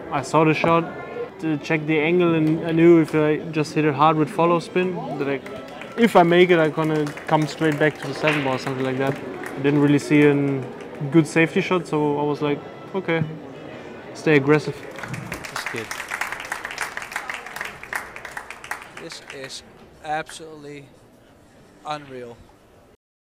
I saw the shot, checked the angle, and I knew if I just hit it hard with follow spin, that if I make it, I'm gonna come straight back to the 7 ball or something like that. I didn't really see a good safety shot, so I was like, okay, stay aggressive. This kid. This is absolutely unreal.